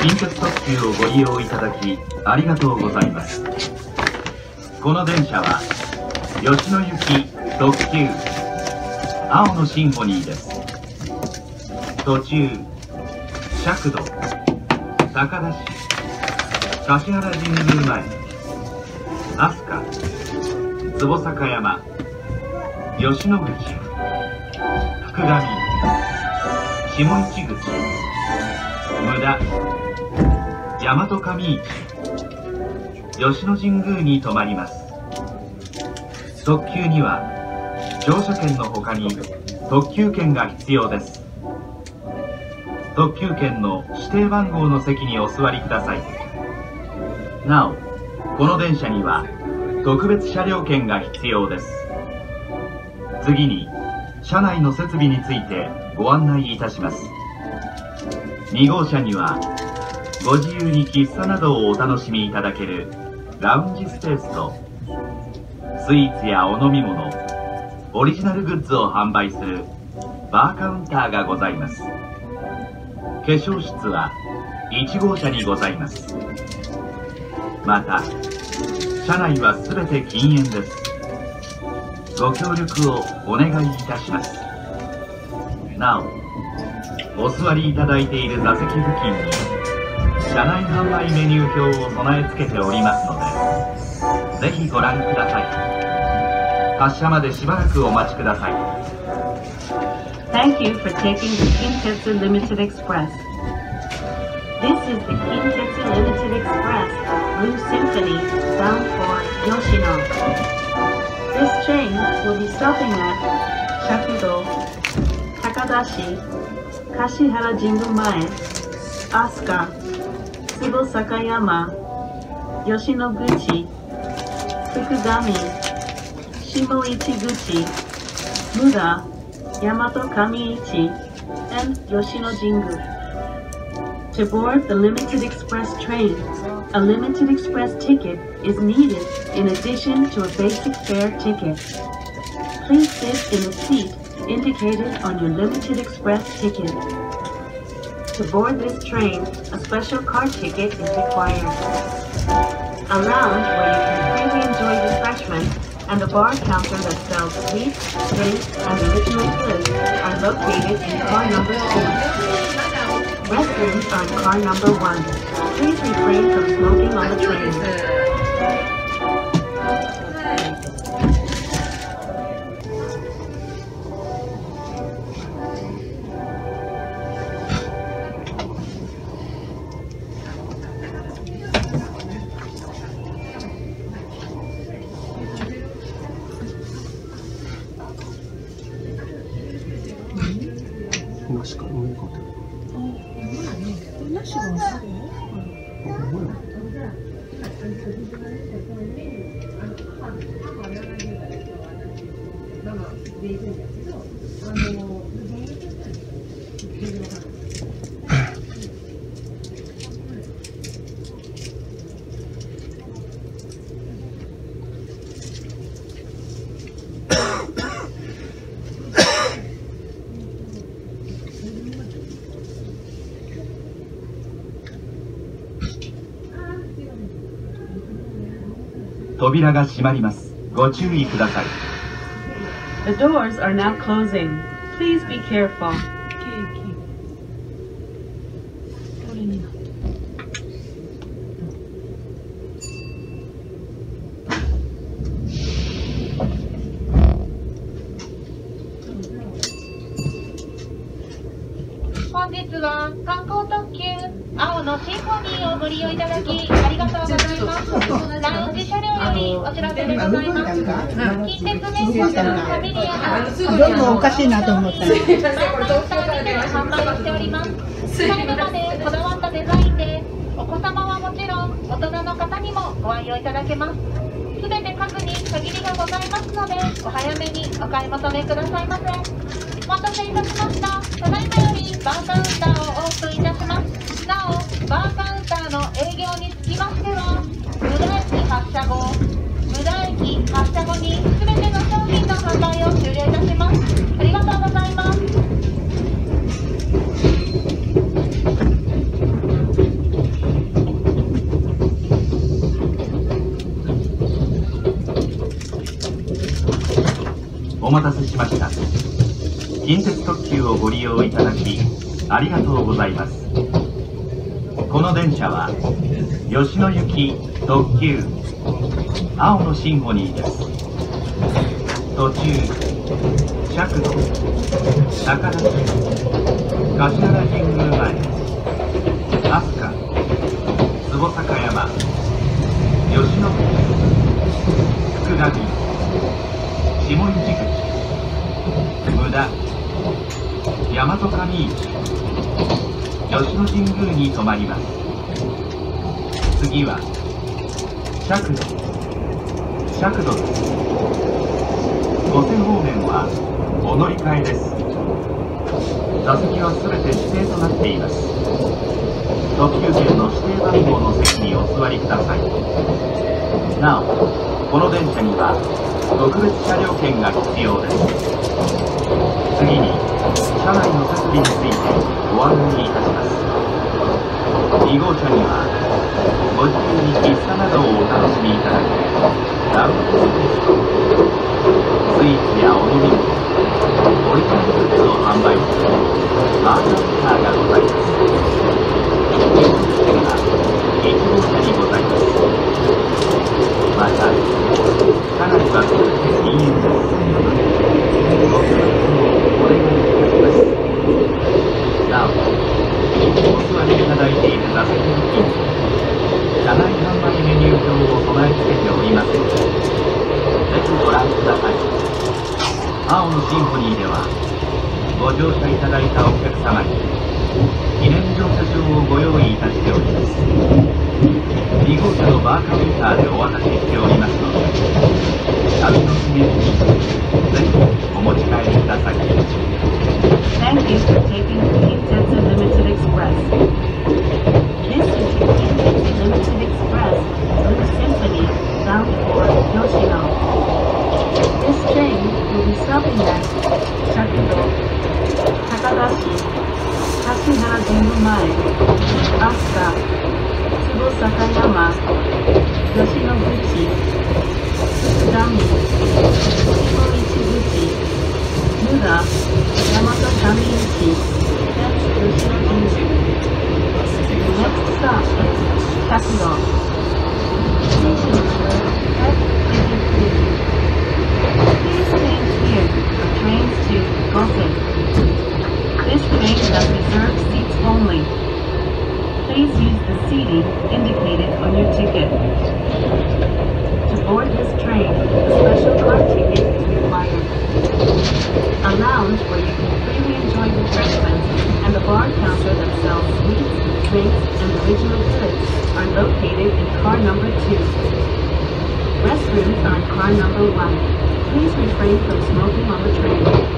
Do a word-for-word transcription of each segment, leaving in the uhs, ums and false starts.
近鉄特急をご利用いただきありがとうございます。この電車は吉野行き特急青のシンフォニーです。途中釈土、高田市、橿原神宮前、飛鳥、坪坂山、吉野口、福上、下市口、無駄、大和上市、吉野神宮に停まります。特急には乗車券のほかに特急券が必要です。特急券の指定番号の席にお座りください。なお、この電車には特別車両券が必要です。次に車内の設備についてご案内いたします。に号車にはご自由に喫茶などをお楽しみいただけるラウンジスペースと、スイーツやお飲み物、オリジナルグッズを販売するバーカウンターがございます。化粧室はいち号車にございます。また車内はすべて禁煙です。ご協力をお願いいたします。なお、お座りいただいている座席付近に車内販売メニュー表を備え付けておりますので、ぜひご覧ください。発車までしばらくお待ちください。 Thank you for taking the Kintetsu Limited Express. This is the Kintetsu Limited Express Blue Symphony bound for Yoshino. This train will be stopping at Shakudo, Takadashi, Kashihara Jingu-mae, Asuka, Tsubo Sakayama, Yoshinoguchi, Fukugami, Shimoichiguchi, Muda, Yamato Kamiichi, and Yoshino Jingu. To board the Limited Express train, a Limited Express ticket is needed in addition to a basic fare ticket. Please sit in the seat indicated on your Limited Express ticket. To board this train, a special car ticket is required. A lounge where you can freely enjoy refreshments and a bar counter that sells sweets, drinks, and original goods are located in car number two. Restrooms are in car number one. Please refrain from smoking on the train. 扉が閉まります。ご注意ください。 The doors are now closing. Please be careful. 本日は観光特急青のシンフォニーをご利用いただきありがとうございます。ラウンジ車両よりお知らせでございます。近鉄メッセファミリアがどうもおかしいなと思ったらカウンターにて販売しております。細部までこだわったデザインでお子様はもちろん大人の方にもご愛用いただけます。すべて数に限りがございますのでお早めにお買い求めくださいませ。お待たせいたしました。ただいまよりバーカウンターをオープンいたします。なお、バーカウンターの営業につきましては、無駄駅発車後、無駄駅発車後に全ての商品の販売を終了いたします。ありがとうございます。 お待たせしました。近鉄特急をご利用いただきありがとうございます。この電車は吉野行き特急青のシンフォニーです。途中尺度、高田市、柏原神宮前、飛鳥、坪坂山、吉野口、福上、下市口、無駄、大和上市、吉野神宮に停まります。次は尺度、尺度です。五瀬方面はお乗り換えです。座席はすべて指定となっています。特急券の指定番号の席にお座りください。なお、この電車には特別車両券が必要です。次に車内の設備についてご案内いたします。に号車にはご自由に喫茶などをお楽しみいただけるラウンジスペースとスイーツやお飲み物、オリジナルグッズを販売するバーカウンターがございます。に号車がいち号車にございます。また車内は全て禁煙です。ご協力をお願いいたします。なお、お座りいただいている座席の近くに車内販売メニュー表を備え付けておりますので、ぜひご覧ください。青のシンフォニーではご乗車いただいたお客様に記念乗車証をご用意いたしております。に号車のバーカウンターでお渡ししておりますので、旅の記念にぜひお持ち帰りください。 Thank you for taking Kintetsu Limited Express. This is your Kintetsu Limited Express through Symphony bound for Yoshino. This train will be stopping at Shakudo, Takadashi, Kashihara Jingu-mae, Asuka, Tsubosakayama, Yoshinoguchi, Fukudami, Shimoichiguchi, Muda, Yamato Kamiichi, and Yoshino-jingu. The next stop is Shakudo. Station number F eighty-three. Please change here for trains to Gosen. This train has reserved seats only. Please use the seating indicated on your ticket. To board this train, a special car ticket is required. A lounge where you can freely enjoy refreshments and a bar counter that sells sweets, drinks, and original goods are located in car number two. Restrooms are in car number one. Please refrain from smoking on the train.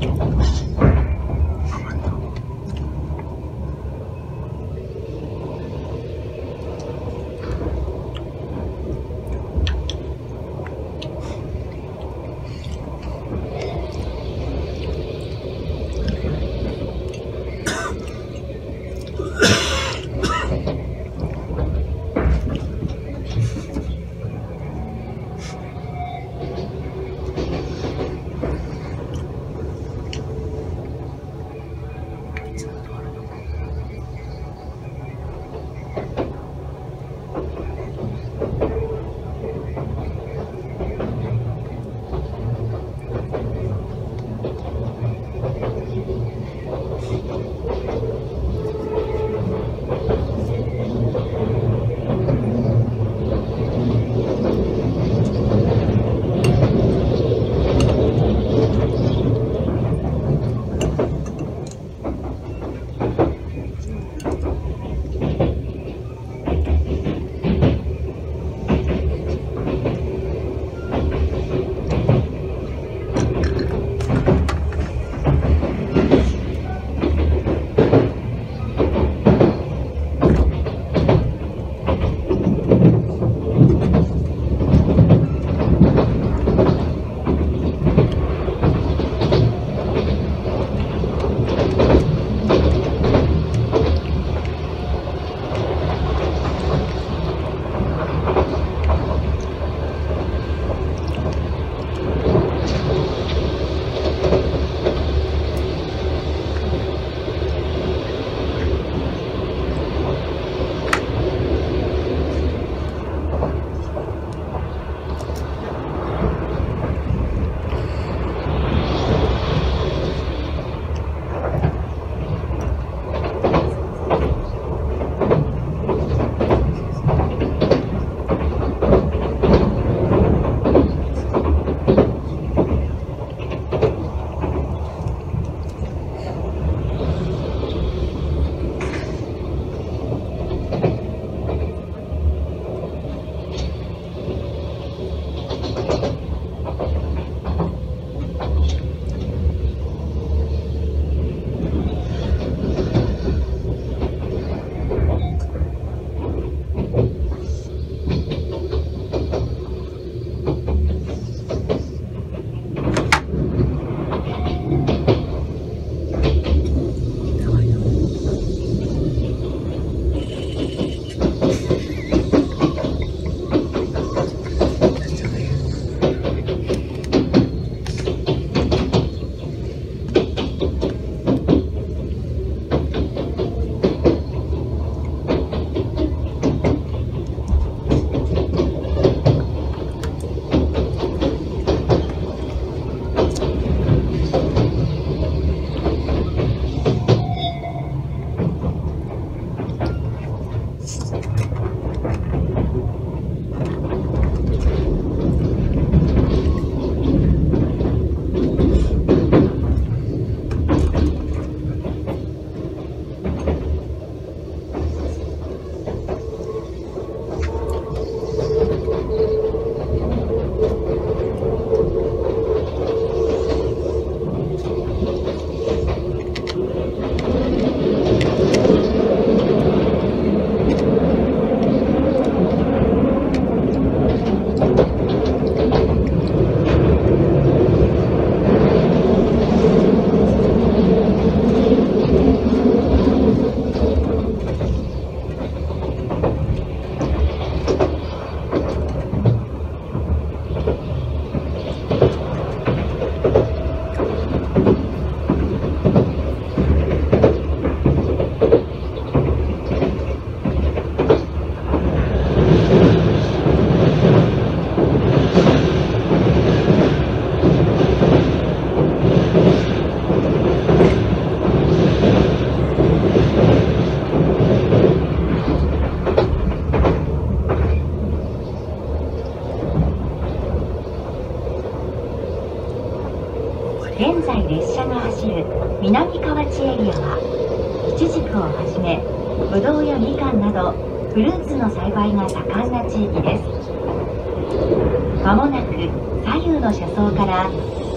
現在列車が走る南河内エリアはイチジクをはじめブドウやみかんなどフルーツの栽培が盛んな地域です。まもなく左右の車窓から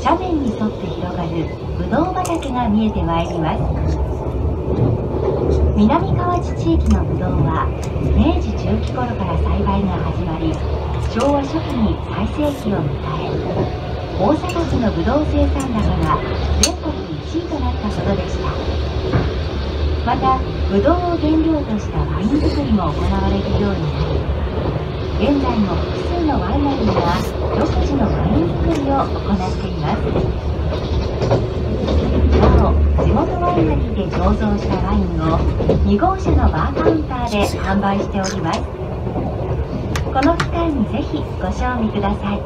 斜面に沿って広がるぶどう畑が見えてまいります。南河内地域のぶどうは明治中期頃から栽培が始まり、昭和初期に最盛期を迎え、大阪府のぶどう生産高が全国いちいとなったほどでした。またぶどうを原料としたワイン作りも行われるようになり、現在も複数のワイナリーが独自のワイン作りを行っています。なお、地元ワイナリーで醸造したワインをに号車のバーカウンターで販売しております。この機会にぜひご賞味ください。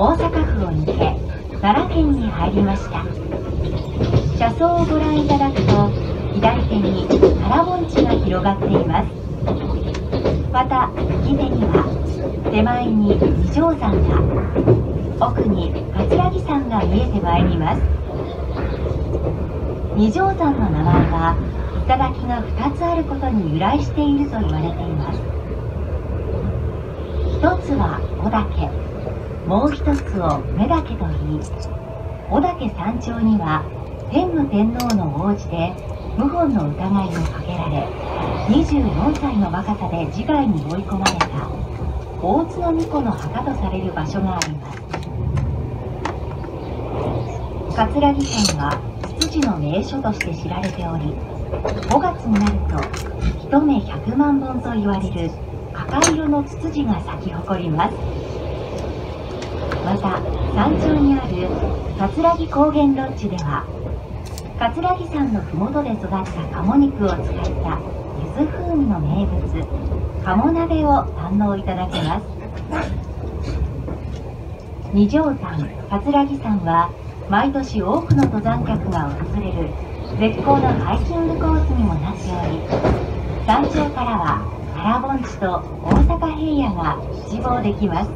大阪府を抜け奈良県に入りました。車窓をご覧いただくと、左手に奈良盆地が広がっています。また右手には手前に二条山が、奥に葛城山が見えてまいります。二条山の名前は頂がふたつあることに由来していると言われています。一つは小岳、もう一つを目岳といい、小岳山頂には天武天皇の皇子で謀反の疑いをかけられ、にじゅうよんさいの若さで自害に追い込まれた大津の巫女の墓とされる場所があります。葛城山はツツジの名所として知られており、ごがつになると一目ひゃくまんぼんと言われる赤色のツツジが咲き誇ります。また山頂にある葛城高原ロッジでは、葛城山の麓で育った鴨肉を使った柚子風味の名物鴨鍋を堪能いただけます。二条山、葛城山は毎年多くの登山客が訪れる絶好のハイキングコースにもなっており、山頂からは奈良盆地と大阪平野が一望できます。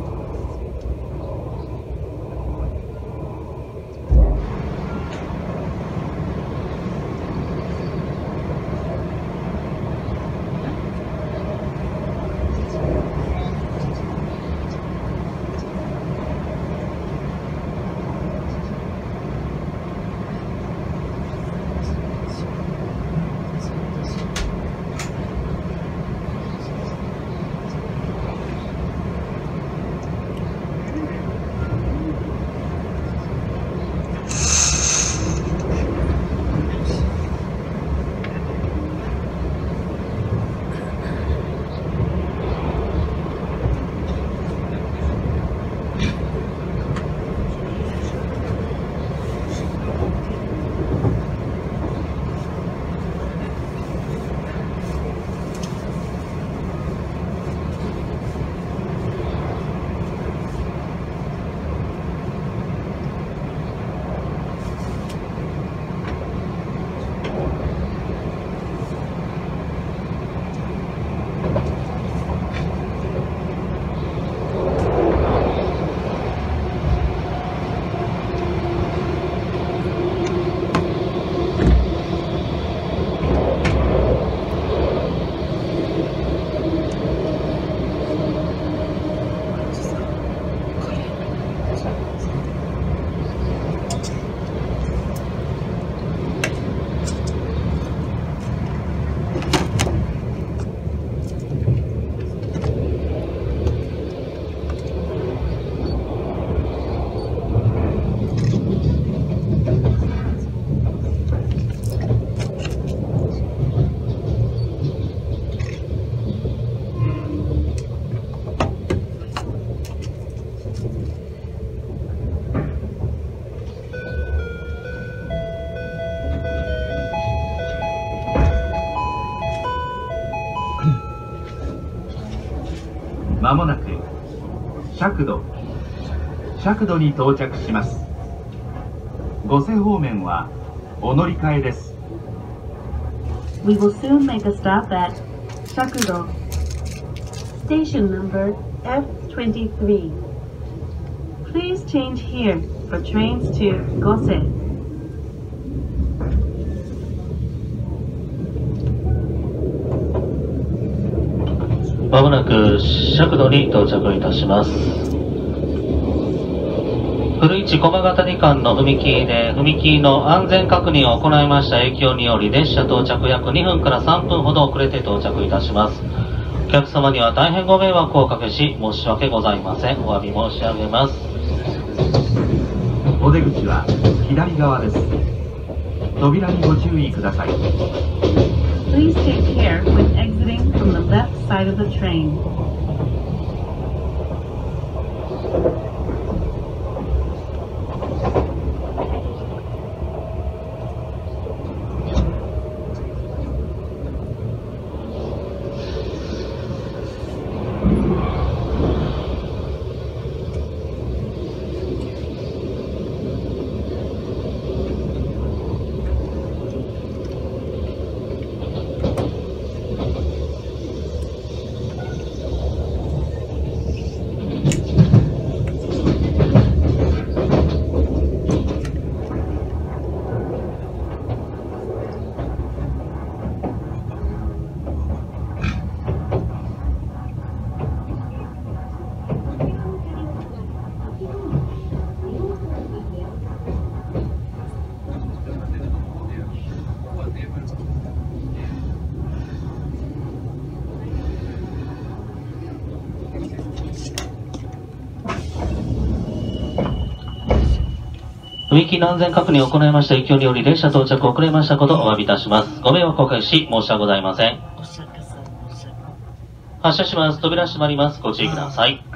まもなく釈土釈土に到着します。御所方面はお乗り換えです。 We will soon make a stop at Shakudo, station number F twenty-three. Please change here for trains to Gose. まもなく釈土に到着いたします。古市駒ヶ谷間の踏切で踏切の安全確認を行いました影響により、列車到着約にふんからさんぷんほど遅れて到着いたします。お客様には大変ご迷惑をおかけし申し訳ございません。お詫び申し上げます。 お出口は左側です。扉にご注意ください。 Please take care when exiting from the left side of the train. ま踏切の安全確認を行いました影響により列車到着遅れましたことをお詫びいたします。ご迷惑をおかけし申し訳ございません。発車します。扉閉まります。ご注意ください。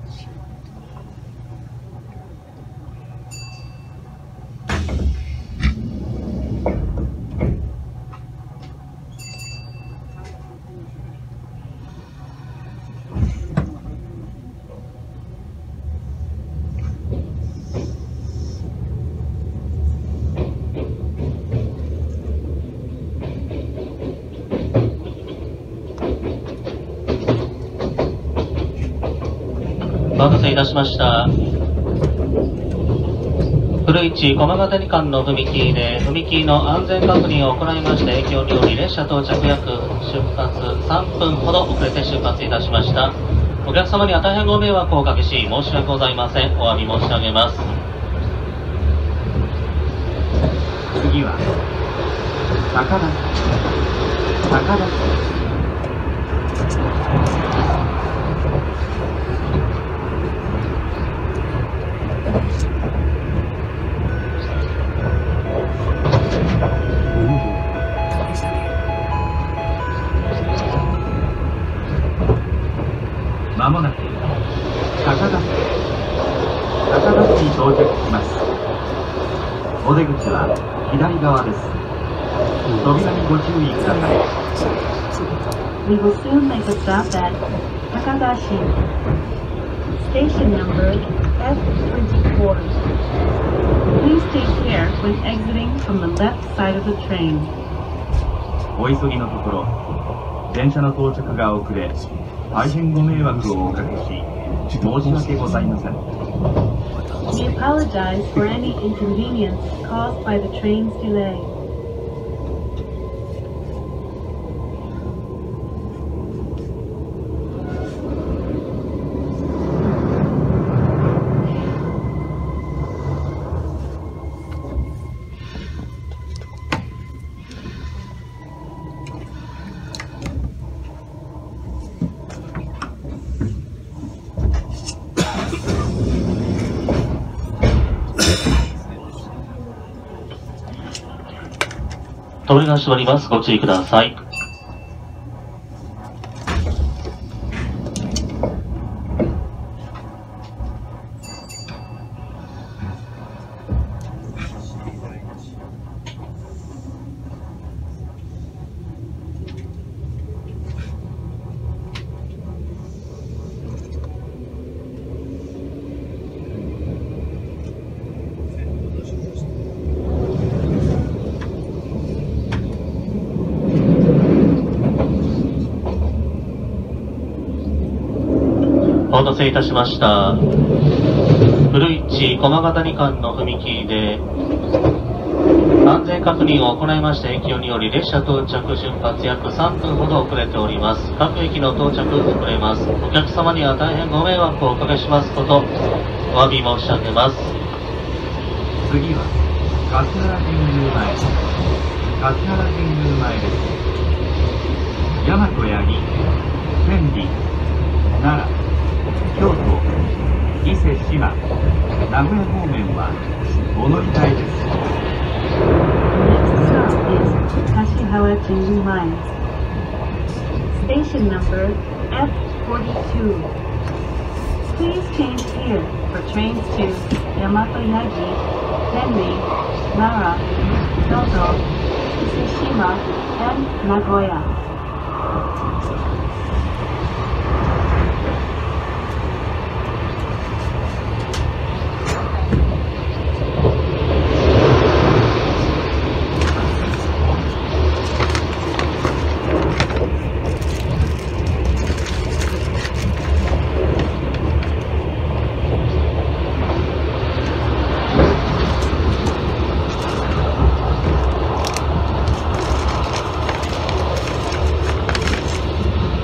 お待たせいたしました。古市駒ヶ谷間の踏切で踏切の安全確認を行いました影響により列車到着約出発さんぷんほど遅れて出発いたしました。お客様には大変ご迷惑をおかけし申し訳ございません。お詫び申し上げます。 次は高田市高田市まもなく高田市高田市に到着します。お出口は左側です。扉にご注意ください。 We will soon make a stop at Takadashi. Station number F twenty-four. Please take care when exiting from the left side of the train. お急ぎのところ電車の到着が遅れ大変ご迷惑をおかけし申し訳ございません。 We apologize for any inconvenience caused by the train's delay. 扉が閉まります。ご注意ください。お待たせいたしました。古市駒ヶ谷間の踏切で安全確認を行いました影響により列車到着出発約さんぷんほど遅れております。各駅の到着遅れます。お客様には大変ご迷惑をおかけしますことお詫び申し上げます。 次は橿原神宮前橿原神宮前です。大和八木天理奈良京都、伊勢志摩、名古屋方面はお乗り換えです。 The next stop is Kashihawa Jingu-mae. Station number F forty-two. Please change here for trains to Yamato-Yagi, Tenri, Nara, Kyoto, Ise-Shima, and Nagoya. 次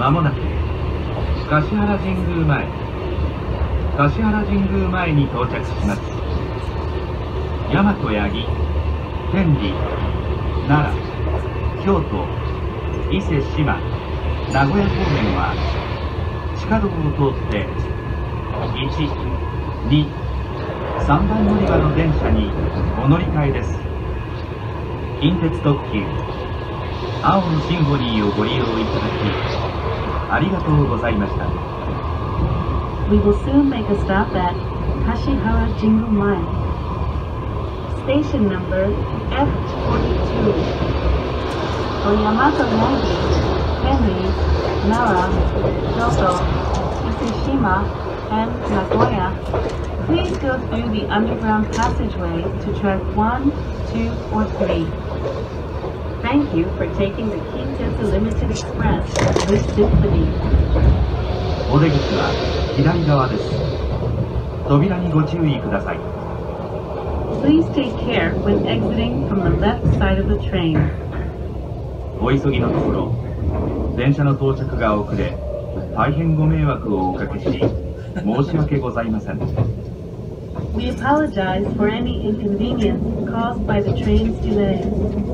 まもなく橿原神宮前橿原神宮前に到着します。大和八木、天理、奈良、京都、伊勢志摩、名古屋方面は地下道を通っていち、に、さんばん乗り場の電車にお乗り換えです。近鉄特急青のシンフォニーをご利用いただきありがとうございました。 We will soon make a stop at Kashihara Jingu Mae. Station number F forty-two. For Yamato Yagi, Henry, Nara, Kyoto, Ise-shima, and Nagoya, please go through the underground passageway to track one, two, or three. Thank you for taking the Kintetsu Limited Express with Symphony. お出口は左側です。扉にご注意ください。 Please take care when exiting from the left side of the train. お急ぎのところ、電車の到着が遅れ、大変ご迷惑をおかけし、申し訳ございません。 We apologize for any inconvenience caused by the train's delay.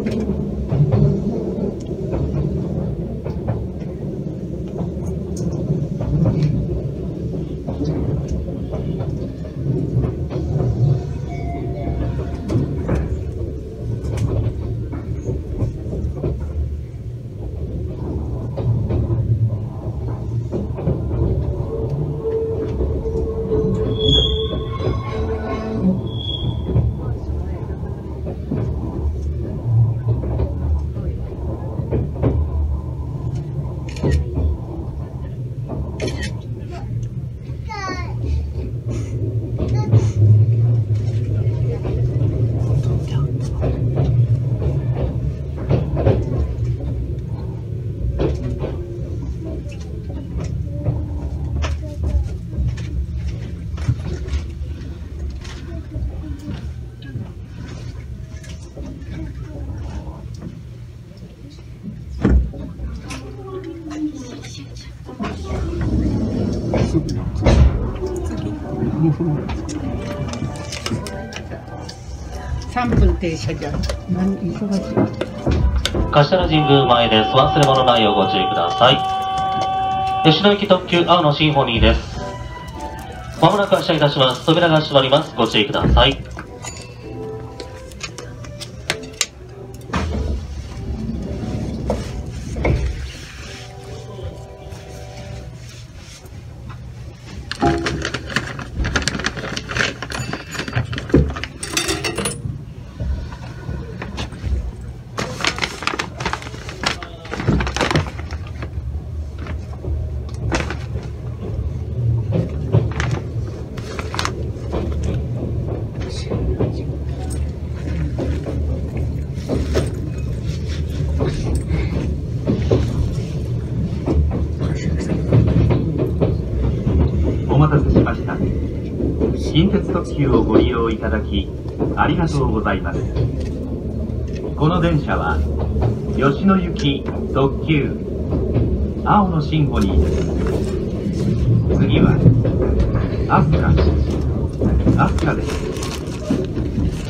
さんぷん停車じゃ何忙しい。 橿原神宮前です。忘れ物ないようご注意ください。吉野行き特急青のシンフォニーです。まもなく発車いたします。扉が閉まります。ご注意ください。 お待たせしました。近鉄特急をご利用いただきありがとうございます。この電車は吉野行き特急青のシンフォニーです。次は飛鳥飛鳥です。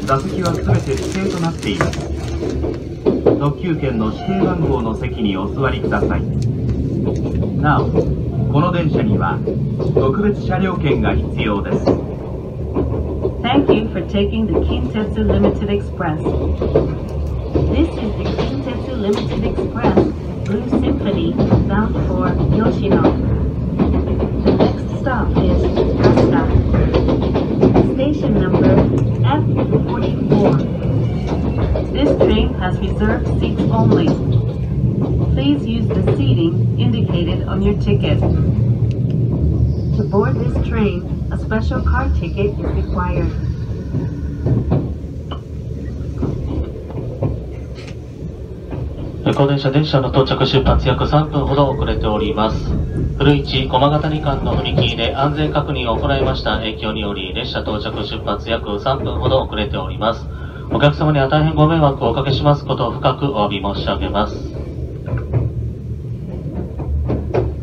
座席は全て指定となっています。特急券の指定番号の席にお座りください。なおこの電車には特別車両券が必要です。 Thank you for taking the Kintetsu Limited Express. This is the Kintetsu Limited Express Blue Symphony bound for Yoshino. The next stop is Asuka. Station number F forty-four. This train has reserved seats only. Please use the seating indicated on your ticket. To board this train, a special car ticket is required. この電車、電車の到着出発約さんぷんほど遅れております。古市駒ヶ谷間の踏切で安全確認を行いました影響により、列車到着出発約さんぷんほど遅れております。お客様には大変ご迷惑をおかけしますことを深くお詫び申し上げます。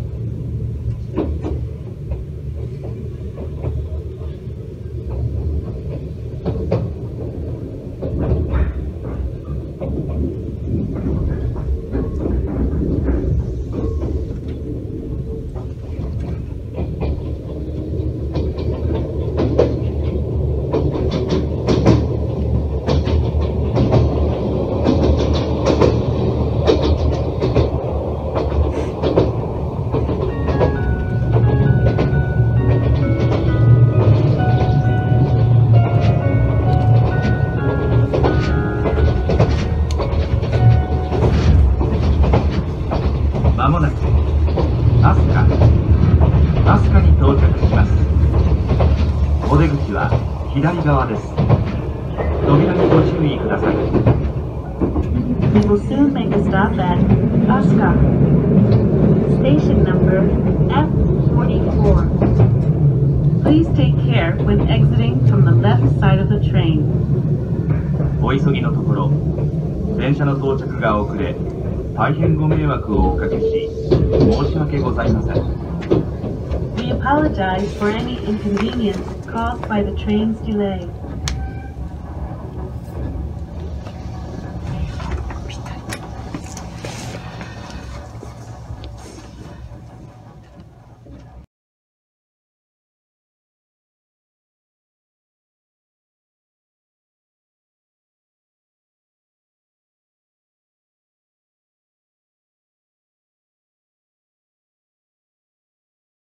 意ください。 We will soon make a stop at Asuka. Station number F forty-four. Please take care when exiting from the left side of the train. お急ぎのところ、電車の到着が遅れ、大変ご迷惑をおかけし、申し訳ございません。 We apologize for any inconvenience caused by the train's delay.